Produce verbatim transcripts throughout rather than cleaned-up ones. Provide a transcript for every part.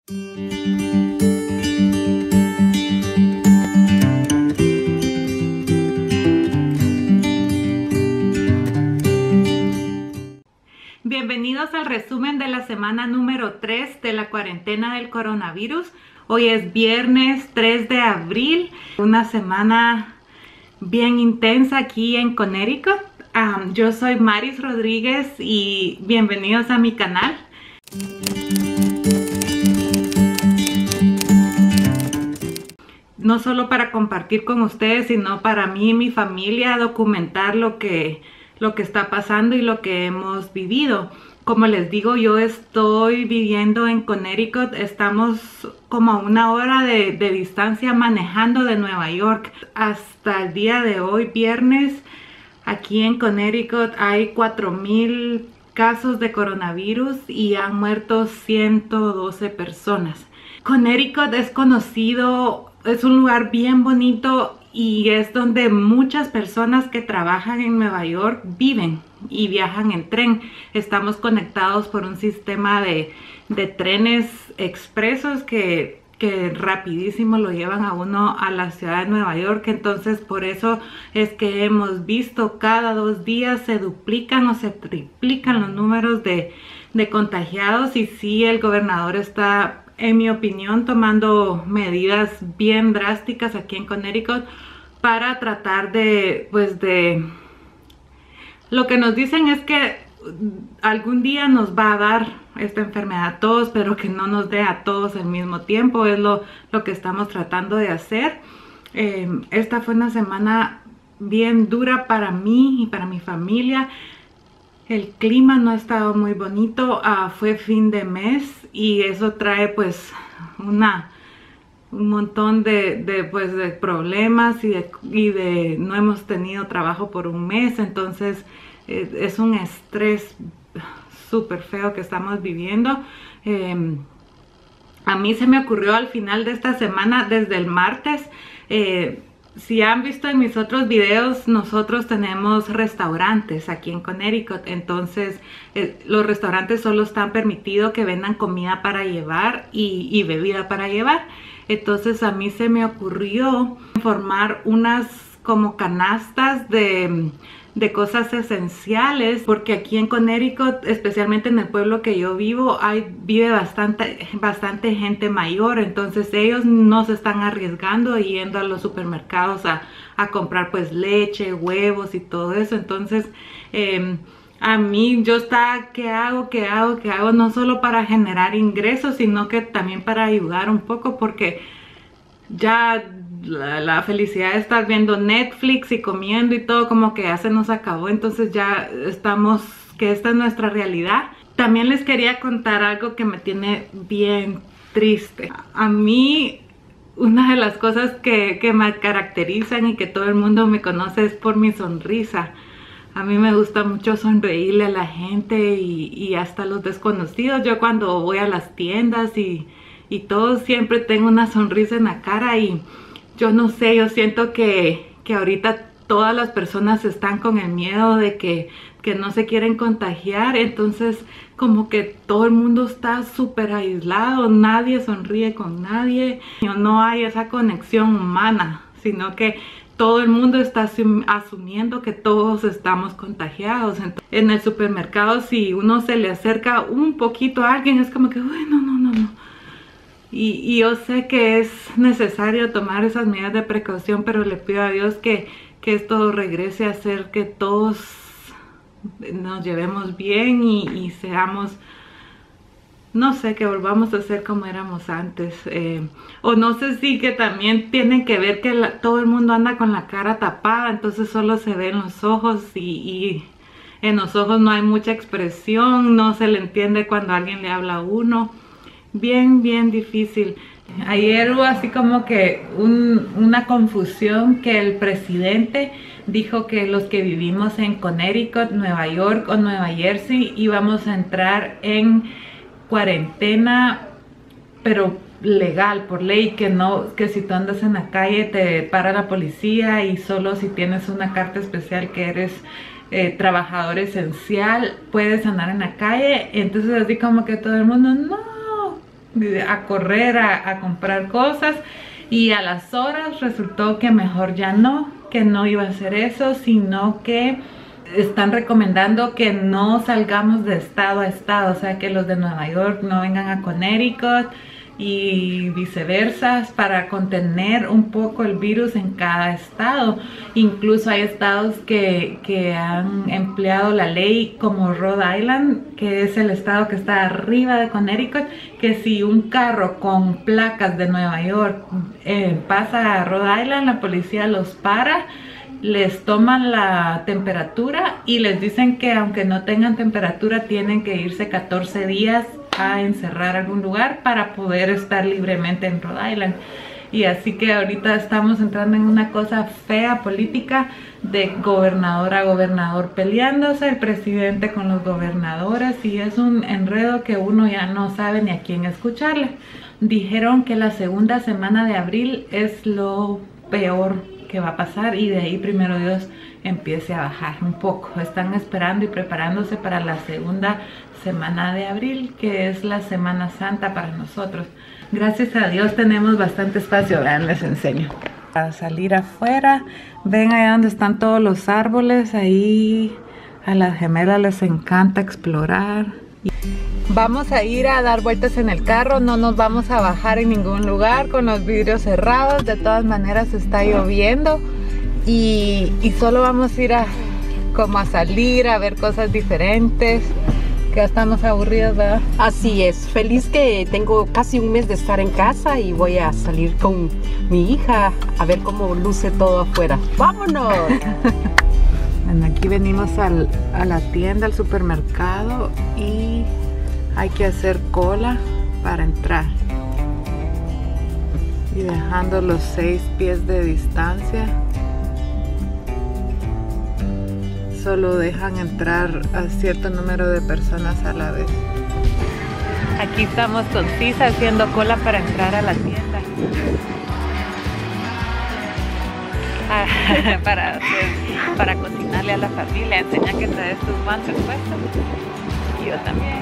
Bienvenidos al resumen de la semana número tres de la cuarentena del coronavirus. Hoy es viernes tres de abril, una semana bien intensa aquí en Connecticut. Um, yo soy Maris Rodríguez y bienvenidos a mi canal. No solo para compartir con ustedes, sino para mí y mi familia, documentar lo que, lo que está pasando y lo que hemos vivido. Como les digo, yo estoy viviendo en Connecticut, estamos como a una hora de, de distancia manejando de Nueva York. Hasta el día de hoy, viernes, aquí en Connecticut hay cuatro mil casos de coronavirus y han muerto ciento doce personas. Connecticut es conocido, es un lugar bien bonito y es donde muchas personas que trabajan en Nueva York viven y viajan en tren. Estamos conectados por un sistema de, de trenes expresos que, que rapidísimo lo llevan a uno a la ciudad de Nueva York. Entonces por eso es que hemos visto cada dos días se duplican o se triplican los números de, de contagiados. Y sí, el gobernador está, en mi opinión, tomando medidas bien drásticas aquí en Connecticut para tratar de, pues de, lo que nos dicen es que algún día nos va a dar esta enfermedad a todos, pero que no nos dé a todos al mismo tiempo. Es lo, lo que estamos tratando de hacer. Eh, esta fue una semana bien dura para mí y para mi familia. El clima no ha estado muy bonito, uh, fue fin de mes y eso trae pues una, un montón de, de, pues, de problemas y de, y de no hemos tenido trabajo por un mes. Entonces eh, es un estrés súper feo que estamos viviendo. Eh, a mí se me ocurrió al final de esta semana, desde el martes, eh, si han visto en mis otros videos, nosotros tenemos restaurantes aquí en Connecticut. Entonces eh, los restaurantes solo están permitidos que vendan comida para llevar y, y bebida para llevar. Entonces a mí se me ocurrió formar unas como canastas de, de cosas esenciales, porque aquí en Connecticut, especialmente en el pueblo que yo vivo, hay, vive bastante, bastante gente mayor. Entonces ellos no se están arriesgando yendo a los supermercados a, a comprar pues leche, huevos y todo eso. Entonces eh, a mí yo está, ¿qué hago? ¿Qué hago? ¿Qué hago? No solo para generar ingresos, sino que también para ayudar un poco, porque ya la, la felicidad de estar viendo Netflix y comiendo y todo como que ya se nos acabó. Entonces ya estamos, que esta es nuestra realidad. También les quería contar algo que me tiene bien triste. A mí, una de las cosas que, que me caracterizan y que todo el mundo me conoce es por mi sonrisa. A mí me gusta mucho sonreírle a la gente y, y hasta a los desconocidos. Yo cuando voy a las tiendas y, y todo, siempre tengo una sonrisa en la cara. Y yo no sé, yo siento que, que ahorita todas las personas están con el miedo de que, que no se quieren contagiar. Entonces como que todo el mundo está súper aislado, nadie sonríe con nadie. No hay esa conexión humana, sino que todo el mundo está asumiendo que todos estamos contagiados. Entonces, en el supermercado, si uno se le acerca un poquito a alguien, es como que, uy, no, no, no, no. Y, y yo sé que es necesario tomar esas medidas de precaución, pero le pido a Dios que, que esto regrese a ser que todos nos llevemos bien y, y seamos, no sé, que volvamos a ser como éramos antes. Eh, o no sé si que también tienen que ver que la, todo el mundo anda con la cara tapada, entonces solo se ven los ojos y, y en los ojos no hay mucha expresión, no se le entiende cuando alguien le habla a uno. Bien, bien difícil. Ayer hubo así como que un, una confusión, que el presidente dijo que los que vivimos en Connecticut, Nueva York o Nueva Jersey íbamos a entrar en cuarentena, pero legal, por ley, que no, que si tú andas en la calle te para la policía y solo si tienes una carta especial que eres eh, trabajador esencial puedes andar en la calle. Entonces así como que todo el mundo, no, a correr a, a comprar cosas, y a las horas resultó que mejor ya no, que no iba a hacer eso, sino que están recomendando que no salgamos de estado a estado, o sea que los de Nueva York no vengan a Connecticut y viceversa, para contener un poco el virus en cada estado. Incluso hay estados que, que han empleado la ley, como Rhode Island, que es el estado que está arriba de Connecticut, que si un carro con placas de Nueva York eh, pasa a Rhode Island, la policía los para, les toman la temperatura y les dicen que aunque no tengan temperatura tienen que irse catorce días a encerrar algún lugar para poder estar libremente en Rhode Island. Y así que ahorita estamos entrando en una cosa fea política, de gobernador a gobernador peleándose, el presidente con los gobernadores, y es un enredo que uno ya no sabe ni a quién escucharle. Dijeron que la segunda semana de abril es lo peor que va a pasar, y de ahí primero Dios empiece a bajar un poco. Están esperando y preparándose para la segunda semana de abril, que es la Semana Santa para nosotros. Gracias a Dios tenemos bastante espacio. Vean, les enseño. A salir afuera, ven allá donde están todos los árboles, ahí a las gemelas les encanta explorar. Vamos a ir a dar vueltas en el carro, no nos vamos a bajar en ningún lugar con los vidrios cerrados. De todas maneras está lloviendo y, y solo vamos a ir a como a salir, a ver cosas diferentes. Que estamos aburridos, ¿verdad? Así es, feliz que tengo casi un mes de estar en casa y voy a salir con mi hija a ver cómo luce todo afuera. ¡Vámonos! Bueno, aquí venimos al, a la tienda, al supermercado, y hay que hacer cola para entrar. Y dejando los seis pies de distancia, solo dejan entrar a cierto número de personas a la vez. Aquí estamos con Cisa haciendo cola para entrar a la tienda. Ah, para, pues, para cocinarle a la familia. Enseña que traes tus guantes puestos. Y yo también.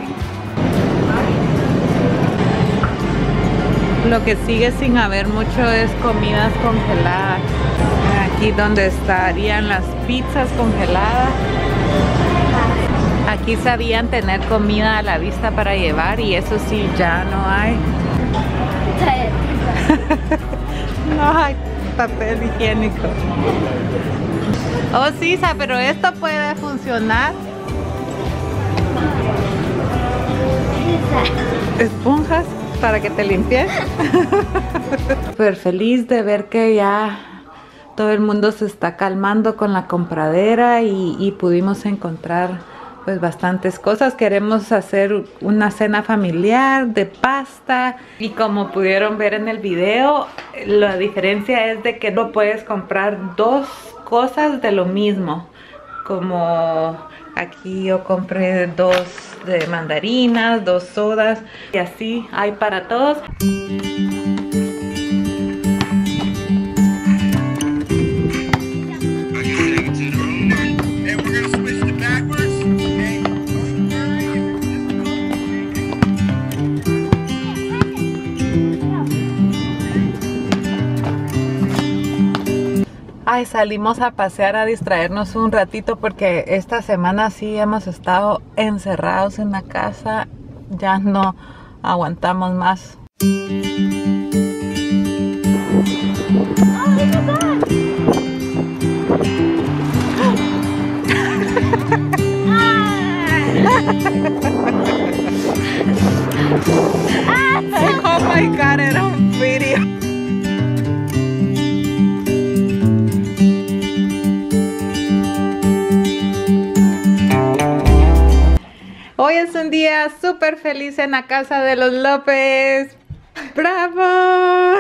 Lo que sigue sin haber mucho es comidas congeladas. Aquí donde estarían las pizzas congeladas. Aquí sabían tener comida a la vista para llevar, y eso sí, ya no hay. No hay papel higiénico. Oh, sí, pero esto puede funcionar. Esponjas para que te limpies. Súper feliz de ver que ya todo el mundo se está calmando con la compradera y, y pudimos encontrar pues bastantes cosas. Queremos hacer una cena familiar de pasta, y como pudieron ver en el video, la diferencia es de que no puedes comprar dos cosas de lo mismo. Como aquí yo compré dos de mandarinas, dos sodas, y así hay para todos. Ay, salimos a pasear, a distraernos un ratito, porque esta semana sí hemos estado encerrados en la casa. Ya no aguantamos más. Oh my God, era un video. Hoy es un día súper feliz en la casa de los López. ¡Bravo!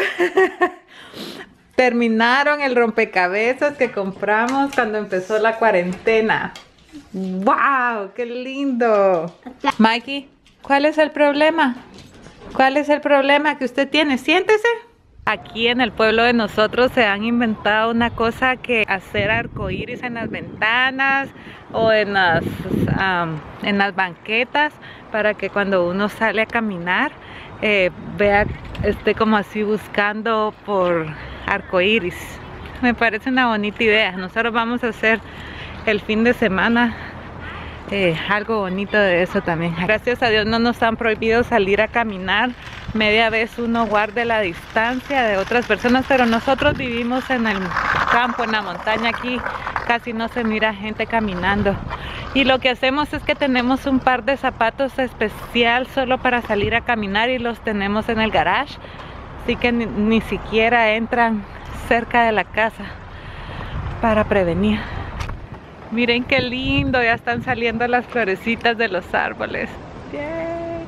Terminaron el rompecabezas que compramos cuando empezó la cuarentena. ¡Wow! ¡Qué lindo! Mikey, ¿cuál es el problema? ¿Cuál es el problema que usted tiene? Siéntese. Aquí en el pueblo de nosotros se han inventado una cosa, que hacer arcoíris en las ventanas o en las, um, en las banquetas, para que cuando uno sale a caminar eh, vea, esté como así buscando por arcoíris. Me parece una bonita idea. Nosotros vamos a hacer el fin de semana eh, algo bonito de eso también. Gracias a Dios no nos han prohibido salir a caminar. Media vez uno guarde la distancia de otras personas, pero nosotros vivimos en el campo, en la montaña. Aquí casi no se mira gente caminando. Y lo que hacemos es que tenemos un par de zapatos especial solo para salir a caminar y los tenemos en el garage. Así que ni, ni siquiera entran cerca de la casa para prevenir. Miren qué lindo, ya están saliendo las florecitas de los árboles. ¡Yay!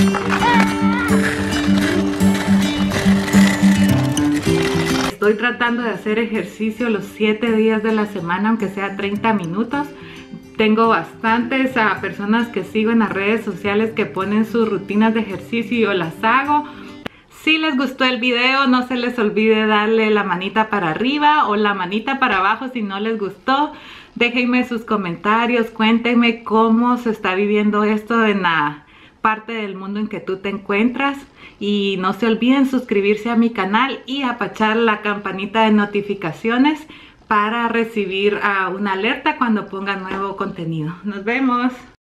Estoy tratando de hacer ejercicio los siete días de la semana, aunque sea treinta minutos. Tengo bastantes uh, personas que sigo en las redes sociales que ponen sus rutinas de ejercicio y yo las hago. Si les gustó el video, no se les olvide darle la manita para arriba o la manita para abajo si no les gustó. Déjenme sus comentarios, cuéntenme cómo se está viviendo esto en la parte del mundo en que tú te encuentras. Y no se olviden suscribirse a mi canal y apachar la campanita de notificaciones para recibir uh, una alerta cuando ponga nuevo contenido. Nos vemos.